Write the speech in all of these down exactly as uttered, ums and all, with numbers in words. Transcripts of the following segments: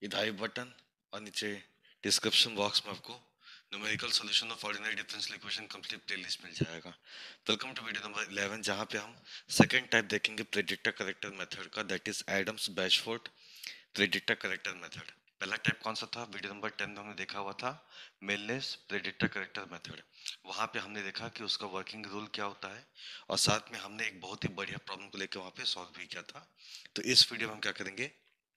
इधर आई बटन और नीचे डिस्क्रिप्शन बॉक्स में आपको numerical solution of ordinary differential equation complete playlist मिल जाएगा। Welcome to video number eleven, जहां पे हम सेकंड टाइप देखेंगे प्रेडिक्टर करेक्टर मेथड का, that is Adams Bashforth predictor corrector method. पहला टाइप कौन सा था? वीडियो नंबर टेन में हमने देखा हुआ था मिलनेस प्रेडिक्टर करेक्टर मेथड। वहां पे हमने देखा कि उसका वर्किंग रूल क्या होता है और साथ में हमने एक बहुत ही बढ़िया प्रॉब्लम को लेकर वहां पे सॉल्व भी किया था। तो इस वीडियो में हम क्या करेंगे,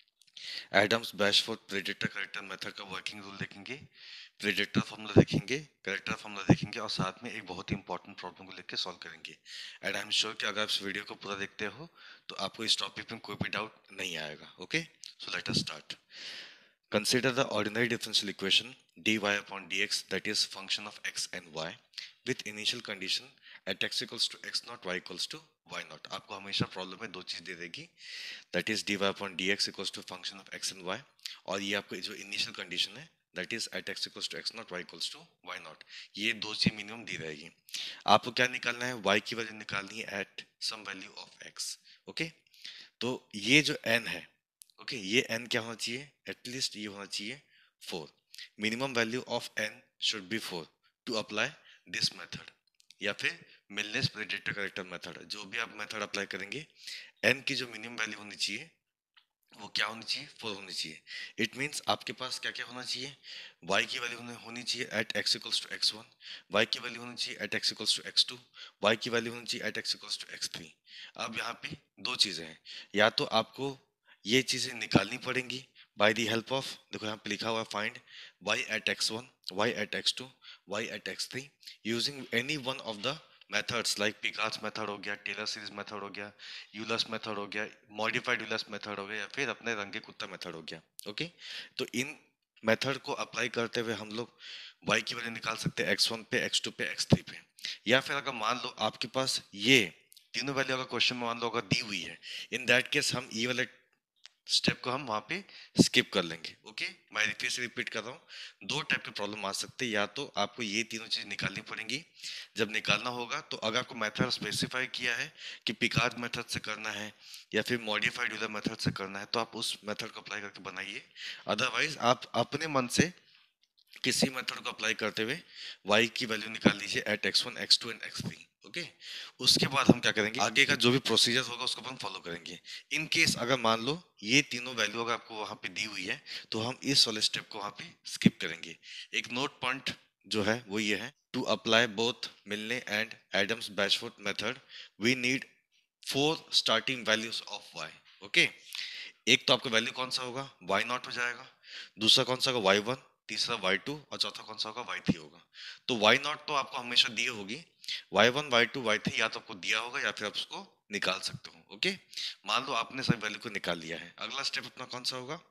Adams Bashforth predictor corrector method का वर्किंग रूल देखेंगे, प्रेडिक्टर फॉर्मूला देखेंगे, करेक्टर फॉर्मूला देखेंगे और साथ में एक बहुत ही इंपॉर्टेंट प्रॉब्लम को लेकर सॉल्व करेंगे। एंड आई एम श्योर कि अगर आप इस वीडियो को पूरा देखते हो तो आपको इस टॉपिक में कोई भी डाउट नहीं आएगा। Okay, so let us start. Consider the ordinary differential equation dy upon dx, that is function of x and y with initial condition at x equals to x naught, y equals to y naught। आपको हमेशा problem में दो चीज दे देगी, that is dy upon dx equals to function of x and y, और ये आपको जो इनिशियल कंडीशन है that is at x equals to x naught, y equals to y naught। ये दो चीज मिनिमम दी रहेगी। आपको क्या निकालना है? y की वैल्यू निकालनी है at some value of x। Okay, तो ये जो n है, ओके okay, ये n क्या होना चाहिए? एटलीस्ट ये होना चाहिए four. Minimum value of n should be four to apply this method, या फिर मिलनेस प्रेडिक्टर करेक्टर मेथड। जो भी आप मेथड अप्लाई करेंगे, n की जो मिनिमम वैल्यू होनी चाहिए वो क्या होनी चाहिए? फोर होनी चाहिए। इट मीन्स आपके पास क्या क्या होना चाहिए? y की वैल्यू होनी चाहिए at x equals to x one, y की वैल्यू होनी चाहिए at x equals to x two, y की वैल्यू होनी चाहिए at x equals to x three. अब यहाँ पे दो चीजें हैं, या तो आपको ये चीजें निकालनी पड़ेंगी बाय द हेल्प ऑफ, देखो यहाँ पे लिखा हुआ है find y at x one, y at x two, y at x three using any one of the methods like Picard's method हो गया, टेलर सीरीज मेथड हो गया, यूलर्स मेथड हो गया, मॉडिफाइड यूलर्स मेथड हो गया, या फिर अपने रंगे कुत्ता मेथड हो गया। ओके, तो इन मेथड को अप्लाई करते हुए हम लोग y की वैल्यू निकाल सकते हैं एक्स वन पे, एक्स टू पे, एक्स थ्री पे। या फिर अगर मान लो आपके पास ये तीनों वैल्यू अगर क्वेश्चन में मान लो अगर दी हुई है, इन दैट केस हम ई वाले स्टेप को हम वहां पे स्किप कर लेंगे। ओके, मैं फिर से रिपीट कर रहा हूँ, दो टाइप के प्रॉब्लम आ सकते हैं। या तो आपको ये तीनों चीज निकालनी पड़ेंगी, जब निकालना होगा तो अगर आपको मेथड स्पेसिफाई किया है कि पिकार्ड मेथड से करना है या फिर मॉडिफाइड यूलर मेथड से करना है, तो आप उस मेथड को अप्लाई करके बनाइए। अदरवाइज आप अपने मन से किसी मेथड को अप्लाई करते हुए y की वैल्यू निकाल लीजिए at x one, x two and x three. Okay, उसके बाद हम क्या करेंगे, आगे का जो भी प्रोसीजर होगा उसको हम फॉलो करेंगे। इन केस अगर मान लो ये तीनों वैल्यू अगर आपको वहां पे दी हुई है, तो हम इस वाले स्टेप को वहां पे स्किप करेंगे। एक नोट पॉइंट जो है वो ये है, to apply both Milne and Adams Bashforth method we need four starting values of y। Okay, एक तो आपका वैल्यू कौन सा होगा? वाई नॉट हो जाएगा, दूसरा कौन सा होगा? वाई वन, तीसरा वाई टू और चौथा कौन सा होगा? वाई थ्री होगा। तो वाई नॉट तो आपको हमेशा दी होगी, y one, y two, Y three या तो आपको दिया होगा या फिर आप उसको निकाल सकते हो। ओके, मान लो आपने सभी वैल्यू को निकाल लिया है, अगला स्टेप अपना कौन सा होगा?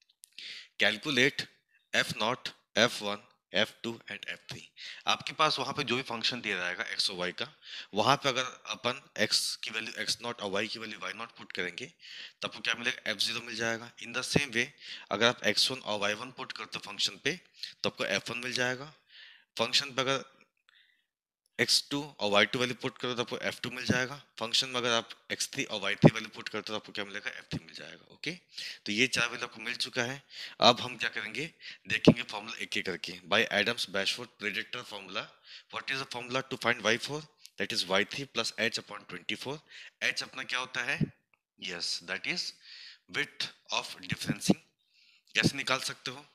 Calculate f naught, f one, f two and f three. आपके पास वहां पे जो भी फंक्शन दिया रहेगा एक्स और वाई का, वहां पे अगर अपन एक्स की वैल्यू एक्स नॉट और वाई की वैल्यू वाई नॉट पुट करेंगे तो आपको क्या मिलेगा? एफ जीरो मिल जाएगा। इन द सेम वे अगर आप एक्स वन और वाई वन पुट करते हो फंक्शन पे तो आपको एफ वन मिल जाएगा। फंक्शन पे अगर एक्स टू और वाई टू वैल्यू पुट करो तो आपको एफ टू मिल जाएगा। फंक्शन में अगर आप एक्स थ्री और वाई थ्री वैल्यू पुट करते हो तो आपको क्या मिलेगा? एफ थ्री मिल जाएगा। ओके, तो ये चार वैल्यू आपको मिल चुका है। अब हम क्या करेंगे, देखेंगे फॉर्मूला एक एक करके। By Adams Bashforth predictor formula, what is the formula to find y four? That is y three plus H upon twenty four. H अपना क्या होता है? Yes, that is width of differencing. कैसे निकाल सकते हो?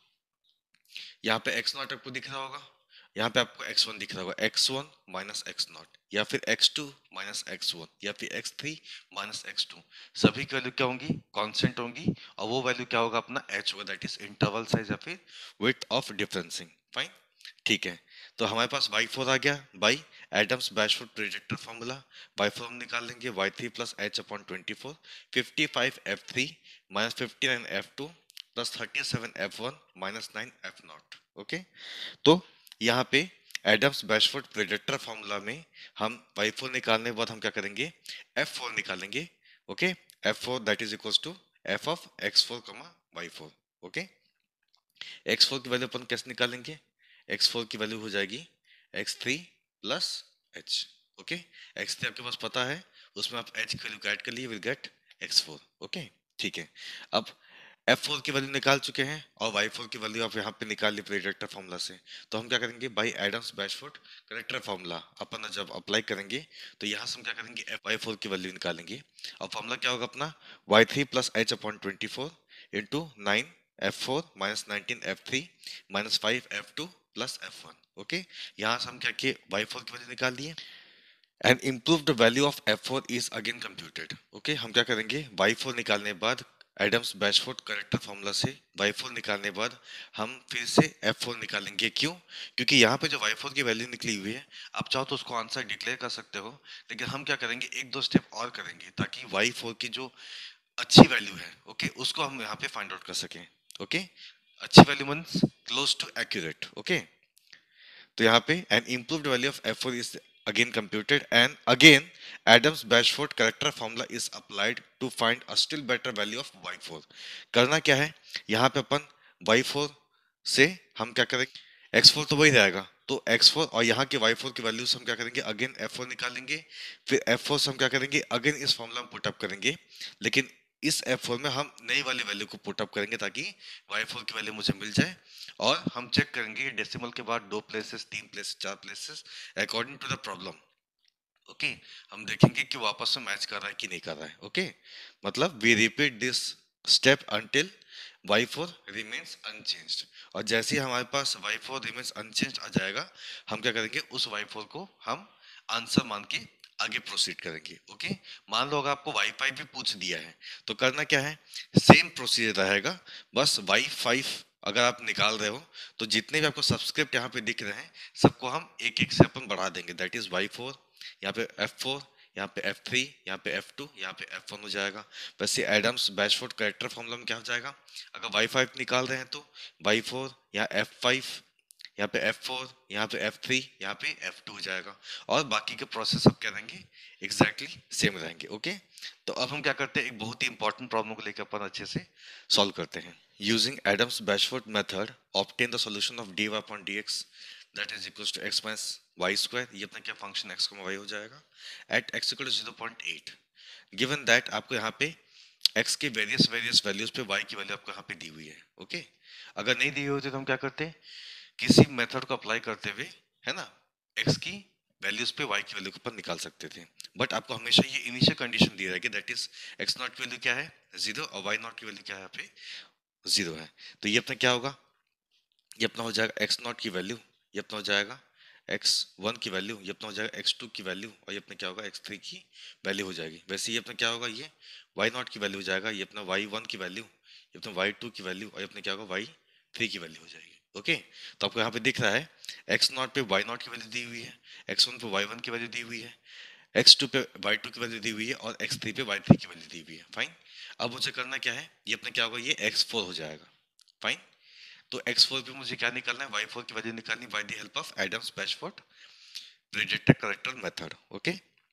यहाँ पे एक्स नॉट आपको दिख रहा होगा, यहाँ पे आपको एक्स वन दिख रहा होगा, x one minus x naught, या फिर x two minus x one, या फिर x three minus x two. सभी की वैल्यू क्या होंगी? कांस्टेंट होंगी, और वो वैल्यू क्या होगा? अपना एच होगा, दैट इज इंटरवल साइज या फिर विड्थ ऑफ डिफरेंसिंग। फाइन, ठीक है। तो हमारे पास वाई फोर आ गया by Adams Bashforth predictor formula. Y four हम निकाल लेंगे, y three plus H upon twenty four, fifty five f three minus fifty nine f two plus thirty seven f one minus nine f naught. Okay, तो यहाँ पे Adams Bashforth predictor formula में हम Y four निकालने के बाद हम क्या करेंगे? एफ फोर निकालेंगे। Okay, f four that is equals to f of x four comma y four. Okay, x four की वैल्यू अपन कैसे निकालेंगे? एक्स फोर की वैल्यू हो जाएगी x three plus h. Okay, x three आपके पास पता है, उसमें आप एच की वैल्यू ऐड कर लिए, will get x four. Okay, ठीक है। अब एफ फोर की वैल्यू निकाल चुके हैं और वाई फोर की वैल्यू आप यहाँ पे निकाल ली प्रेडिक्टर फॉर्मूला से। तो हम क्या करेंगे, by Adams Bashforth corrector formula अपन जब अप्लाई करेंगे तो यहाँ से हम क्या करेंगे, एफ वाई फोर की वैल्यू निकालेंगे। और फॉर्मूला क्या होगा अपना, y three plus H upon twenty four into nine F four minus nineteen F three minus five F two plus F one. Okay, यहाँ से हम क्या किए, वाई फोर की वैल्यू निकाल दिए and improved value of f four is again computed। Okay, हम क्या करेंगे, वाई फोर निकालने के बाद एडम्स बैशफोर्ड करेक्टर फॉर्मूला से वाई फोर निकालने के बाद हम फिर से एफ फोर निकालेंगे। क्यों? क्योंकि यहाँ पे जो वाई फोर की वैल्यू निकली हुई है, आप चाहो तो उसको आंसर डिक्लेयर कर सकते हो, लेकिन हम क्या करेंगे, एक दो स्टेप और करेंगे ताकि वाई फोर की जो अच्छी वैल्यू है, ओके, उसको हम यहाँ पे फाइंड आउट कर सकें। ओके, अच्छी value means close to accurate. Okay, तो यहाँ पे an improved value of f four is again computed and again Adams Bashford character formula is applied to find a still better value of y four. करना क्या है, यहाँ पे अपन Y four से हम क्या करेंगे, एक्स फोर तो वही रहेगा, तो एक्स फोर और यहाँ के वाई फोर की वैल्यू से हम क्या करेंगे, अगेन एफ फोर निकालेंगे। फिर एफ फोर से हम क्या करेंगे, अगेन इस फॉर्मूला में पुटअप करेंगे, लेकिन इस एफ फोर में हम नई वाली वैल्यू को पुटअप करेंगे ताकि वाई फोर की वैल्यू मुझे मिल जाए। और हम चेक करेंगे डेसिमल के बाद दो प्लेसेस, तीन प्लेसेस, चार places, according to the problem. Okay, हम देखेंगे कि वापस में मैच कर रहा है कि नहीं कर रहा है। ओके, मतलब we repeat this step until y four remains unchanged. और जैसे ही हमारे पास वाई फोर रिमेन्स अनचेंज्ड आ जाएगा, हम क्या करेंगे, उस वाई फोर को हम आंसर मान के आगे प्रोसीड करेंगे। ओके, मान लो अगर आपको वाई फाइव भी पूछ दिया है तो करना क्या है, सेम प्रोसीजर रहेगा, बस वाई फाइव अगर आप निकाल रहे हो तो जितने भी आपको सबस्क्रिप्ट यहाँ पे दिख रहे हैं सबको हम एक एक से अपन बढ़ा देंगे। दैट इज वाई फोर, यहाँ पे एफ फोर, यहाँ पे एफ थ्री, यहाँ पे एफ टू, यहाँ पे एफ वन हो जाएगा। वैसे एडम्स बैशफोर्ड कैरेक्टर फॉर्मूला में क्या हो जाएगा, अगर वाई फाइव निकाल रहे हैं तो वाई फोर, यहाँ एफ फाइव, यहाँ पे एफ फोर, यहाँ पे एफ थ्री, यहाँ पे एफ टू हो जाएगा। और बाकी के प्रोसेस अब क्या रहेंगे, एग्जैक्टली सेम रहेंगे। ओके, तो अब हम क्या करते हैं, एक बहुत ही इंपॉर्टेंट प्रॉब्लम को लेकर अपन अच्छे से सॉल्व करते हैं। Using Adams Bashforth method obtain the solution of dy upon dx that is equals to x minus Y square. ये अपना क्या फंक्शन x को y हो जाएगा at x equal to zero point eight. Given that आपको यहाँ पे x के वेरियस वेरियस वैल्यूज पे y की वैल्यू आपको यहाँ पे दी हुई है। ओके, अगर नहीं दी हुई होती तो हम क्या करते, किसी मेथड को अप्लाई करते हुए, है ना, x की वैल्यूज पे y की वैल्यू को अपन निकाल सकते थे। बट आपको हमेशा ये इनिशियल कंडीशन दी रहेगी, दैट इज x नॉट की वैल्यू क्या है, जीरो, और y नॉट की वैल्यू क्या है, यहाँ पे जीरो है। तो ये अपना क्या होगा, ये अपना हो जाएगा एक्स नॉट की वैल्यू, ये अपना हो जाएगा एक्स वन की वैल्यू, ये अपना हो जाएगा एक्स टू की वैल्यू, और ये अपना क्या होगा, एक्स थ्री की वैल्यू हो जाएगी। वैसे ये अपना क्या होगा, ये वाई नॉट की वैल्यू हो जाएगा, ये अपना वाई वन की वैल्यू, ये अपना वाई टू की वैल्यू, और ये अपना क्या होगा, वाई थ्री की वैल्यू हो जाएगी। ओके, तो आपको यहाँ पे दिख रहा है एक्स नॉट पे वाई नॉट की वैल्यू दी हुई है, एक्स वन पे वाई वन की वैल्यू दी हुई है, एक्स टू पे वाई टू की वैल्यू दी हुई है, और एक्स थ्री पे वाई थ्री की वैल्यू दी हुई है। फाइन, अब मुझे करना क्या है, ये अपना क्या होगा, ये एक्स फोर हो जाएगा। फाइन, तो एक्स फोर पे मुझे क्या निकालना है, वाई फोर की वैल्यू निकालनी by the help of Adams Bashforth predictor corrector method. Okay,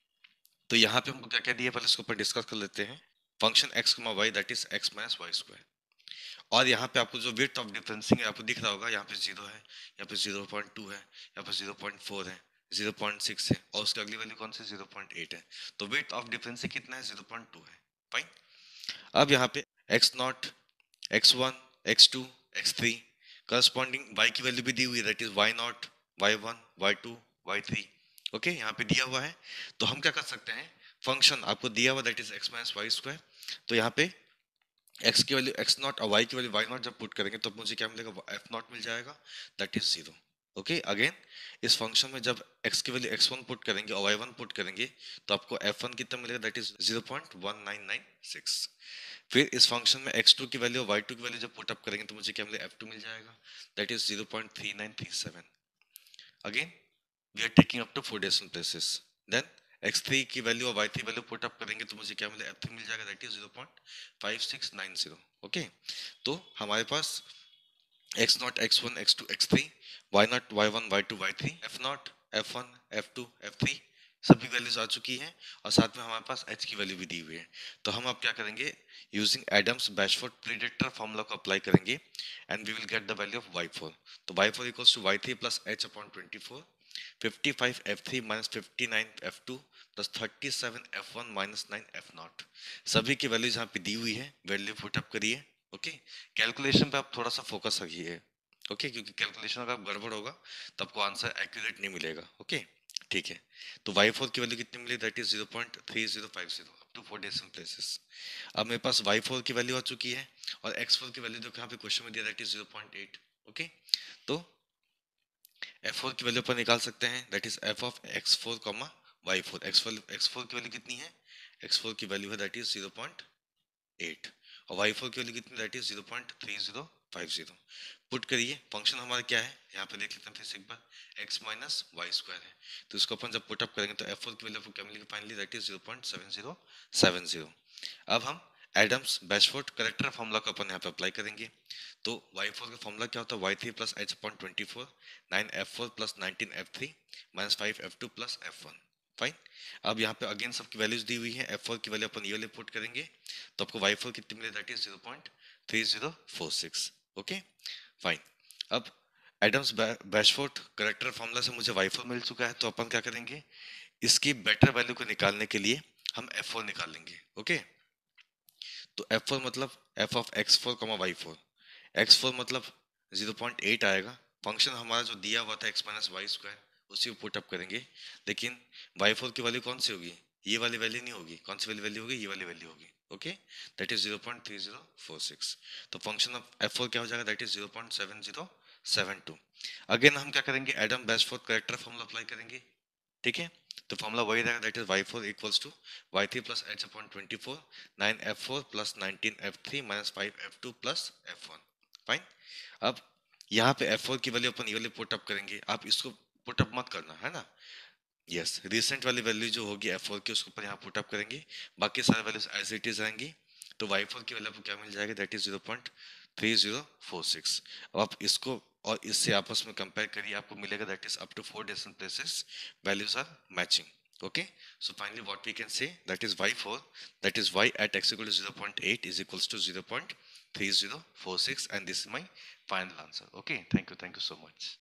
तो यहाँ पे हमको क्या क्या दिया, पहले इसको ऊपर डिस्कस कर लेते हैं। Function x y that is x minus Y square, और यहाँ पे आपको जो विड्थ ऑफ डिफरेंसिंग है आपको दिख रहा होगा, यहाँ पे जीरो है, यहाँ पे जीरो पॉइंट टू है, यहाँ पे जीरो पॉइंट फोर है, जीरो पॉइंट सिक्स है, और उसकी अगली वैल्यू कौन सी, जीरो पॉइंट एट है। तो विड्थ ऑफ डिफरेंसिंग कितना है, जीरो पॉइंट टू है। फाइन, अब यहाँ पे x naught, x one, x two, x three, corresponding y की वैल्यू भी दी हुई है, that is y naught, y one, y two, Y three. Okay, यहाँ पे दिया हुआ है, तो हम क्या कर सकते हैं, फंक्शन आपको दिया हुआ that is x minus Y square, तो यहाँ पे x की वैल्यू एक्स नॉट और y की वैल्यू वाई नॉट जब पुट करेंगे तो मुझे क्या मिलेगा, एफ नॉट मिल जाएगा, that is zero. Okay, again इस फंक्शन में जब x की वैल्यू एक्स वन पुट करेंगे और वाई वन पुट करेंगे तो आपको एफ वन कितना मिलेगा, that is zero point one nine nine six. फिर इस फंक्शन में एक्स टू की वैल्यू और वाई टू की वैल्यू जब पुट अप करेंगे तो मुझे क्या मिलेगा, एफ टू मिल जाएगा, that is zero point three nine three seven. Again we are taking up to four decimal places, then x three की वैल्यू और y three value put up करेंगे तो मुझे क्या मिलेगा, एफ थ्री मिल जाएगा, that is zero point five six nine zero. Okay, तो हमारे पास x naught, x one, x two, x three, y naught, y one, y two, Y three, f naught, f one, f two, f three सभी values आ चुकी हैं, और साथ में हमारे पास h की वैल्यू भी दी हुई है। तो हम अब क्या करेंगे, using Adams Bashforth predictor formula को अप्लाई करेंगे and we will get the value of y four. तो y four equals to Y three plus H upon twenty four, fifty five f three minus fifty nine f two plus thirty seven f one minus nine f naught. सभी की values यहाँ पे दी हुई है, value put up करिए। Okay, calculation पे आप थोड़ा सा फोकस रखिए, ओके, क्योंकि कैलकुलेशन अगर गड़बड़ होगा तो आपको आंसर एक्यूरेट नहीं मिलेगा, ओके। ठीक है, तो वाई फोर की वैल्यू कितनी मिली, that is zero point three zero five zero up to four decimal places. अब मेरे पास वाई फोर की वैल्यू आ चुकी है और एक्स फोर की वैल्यू देखो यहाँ पे क्वेश्चन में दिया, that is zero point eight, okay. तो एफ फोर की वैल्यू अपन निकाल सकते हैं, that is F of x four comma Y four. X four X four की वैल्यू कितनी है, एक्स फोर की वैल्यू है that is zero point eight और वाई फोर की वैल्यू कितनी, that is zero point three zero five zero. Put करिए, function हमारा क्या है यहाँ पे देख लेते हैं फिर से एक बार, x माइनस वाई स्क्वायर है, तो इसको अपन जब पुटअप करेंगे तो एफ फोर की वैल्यू आपको क्या मिलेगी finally, that is zero point seven zero seven zero. अब हम एडम्स बैशफोर्ड करेक्टर फॉर्मूला को अपन यहाँ पे अप्लाई करेंगे। तो वाई फोर का फॉर्मूला क्या होता है, Y three plus H upon twenty four, nine F four plus nineteen F three minus five F two plus F one. Fine, अब यहाँ पे अगेन सबकी वैल्यूज दी हुई है, एफ फोर की वैल्यू अपन ये वाले पुट करेंगे तो आपको वाई फोर कितनी मिले, that is zero point three zero four six, okay fine. अब एडम्स बैशफोर्ड करेक्टर फॉर्मूला से मुझे वाई फोर मिल चुका है, तो अपन क्या करेंगे, इसकी बेटर वैल्यू को निकालने के लिए हम एफ फोर निकाल लेंगे, ओके। तो एफ फोर मतलब F of x four comma Y four, X four मतलब जीरो पॉइंट एट आएगा, फंक्शन हमारा जो दिया हुआ था एक्स माइनस वाई स्क्वायर उसी को पुट अप करेंगे, लेकिन वाई फोर की वैल्यू कौन सी होगी, ये वाली वैल्यू नहीं होगी, कौन सी वाली वैल्यू होगी, ये वाली वैल्यू होगी, okay, that is zero point three zero four six. तो फंक्शन ऑफ एफ फोर क्या हो जाएगा, that is zero point seven zero seven two. Again हम क्या करेंगे, Adam Bashforth corrector formula apply करेंगे, ठीक है। तो फॉर्मूला वही रहेगा, that is Y four equals to Y three plus H upon twenty four, nine F four plus nineteen F three minus five F two plus F one. Fine, अब यहाँ पे F four की value अपन ये वाली put up करेंगे, आप इसको पुट अप मत करना है ना, यस, रिसेंट वाली वैल्यू जो होगी एफ फोर की उसको ऊपर यहाँ पुट अप करेंगे, बाकी सारे वैल्यूज एज इट इज रहेंगी। तो वाई फोर की वैल्यू आपको क्या मिल जाएगी, that is zero point three zero four six. अब आप इसको और इससे आपस में कंपेयर करिए, आपको मिलेगा that is up to four decimal places values are matching, okay. So finally what we can say, that is y four, that is y at x equal to zero point eight is equals to zero point three zero four six, and this is my final answer, okay. Thank you, thank you so much.